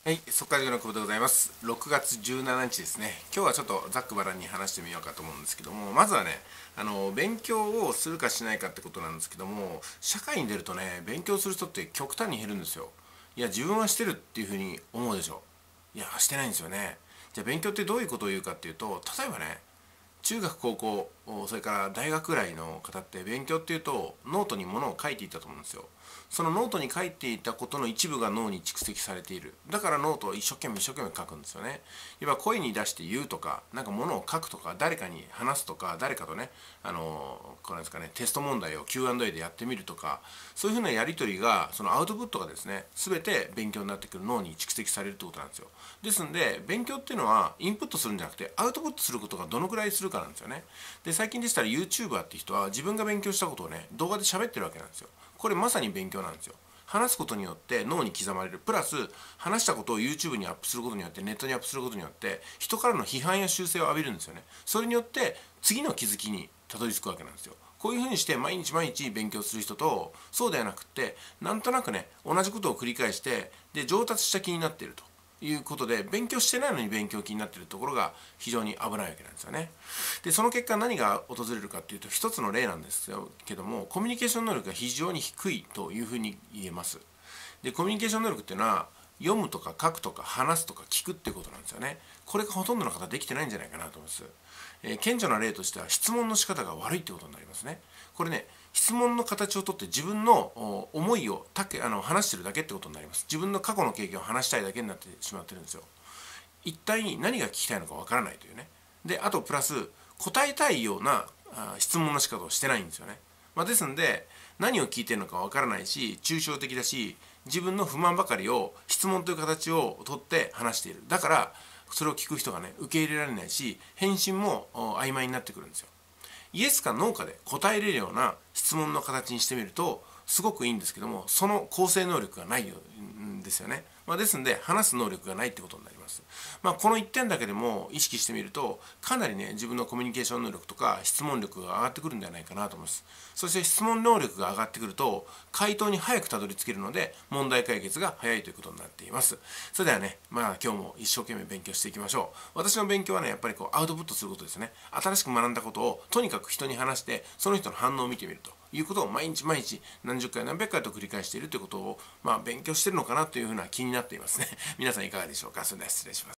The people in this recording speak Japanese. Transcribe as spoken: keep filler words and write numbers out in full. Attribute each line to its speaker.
Speaker 1: はい、速稼塾の久保でございます。ろくがつじゅうしちにちですね。今日はちょっとざっくばらんに話してみようかと思うんですけども、まずはね、あの勉強をするかしないかってことなんですけども、社会に出るとね、勉強する人って極端に減るんですよ。いや、自分はしてるっていうふうに思うでしょ。いや、してないんですよね。じゃあ勉強ってどういうことを言うかっていうと、例えばね、中学高校それから大学ぐらいの方って勉強っていうとノートにものを書いていたと思うんですよ。そのノートに書いていたことの一部が脳に蓄積されている。だからノートを一生懸命一生懸命書くんですよね。いわば声に出して言うとか、なんかものを書くとか、誰かに話すとか、誰かとね、あのこれですかね、テスト問題を キューアンドエー でやってみるとか、そういうふうなやり取りが、そのアウトプットがですね、全て勉強になってくる、脳に蓄積されるってことなんですよ。ですんで勉強っていうのはインプットするんじゃなくてアウトプットすることがどのくらいするかなんですよね。で最近でしたら YouTuber っていう人は自分が勉強したことをね動画で喋ってるわけなんですよ。これまさに勉強なんですよ。話すことによって脳に刻まれる、プラス話したことを YouTube にアップすることによって、ネットにアップすることによって人からの批判や修正を浴びるんですよね。それによって次の気づきにたどり着くわけなんですよ。こういうふうにして毎日毎日勉強する人と、そうではなくってなんとなくね同じことを繰り返してで上達した気になっているということで、勉強してないのに勉強気になっているところが非常に危ないわけなんですよね。でその結果何が訪れるかっていうと、一つの例なんですけども、コミュニケーション能力が非常に低いというふうに言えます。でコミュニケーション能力っていうのは読むとか書くとか話すとか聞くっていうことなんですよね。これがほとんどの方できてないんじゃないかなと思います。えー、顕著な例としては質問の仕方が悪いってことになりますね。これね、質問の形をとって自分の思いをたけあの話してるだけってことになります。自分の過去の経験を話したいだけになってしまってるんですよ。一体何が聞きたいのかわからないというね。であとプラス答えたいような質問の仕方をしてないんですよね。まあ、ですので何を聞いてるのかわからないし、抽象的だし、自分の不満ばかりを質問という形をとって話している。だからそれを聞く人がね受け入れられないし、返信も曖昧になってくるんですよ。イエスかノーかで答えれるような質問の形にしてみるとすごくいいんですけども、その構成能力がないんですよね。まあ、ですので話す能力がないってことになります。まあ、このいってんだけでも意識してみるとかなりね自分のコミュニケーション能力とか質問力が上がってくるんではないかなと思います。そして質問能力が上がってくると回答に早くたどり着けるので問題解決が早いということになっています。それではね、まあ今日も一生懸命勉強していきましょう。私の勉強はねやっぱりこうアウトプットすることですね。新しく学んだことをとにかく人に話してその人の反応を見てみるということを毎日毎日何十回何百回と繰り返しているということを、まあ、勉強しているのかなというふうな気になっていますね。皆さんいかがでしょうか。それでは失礼します。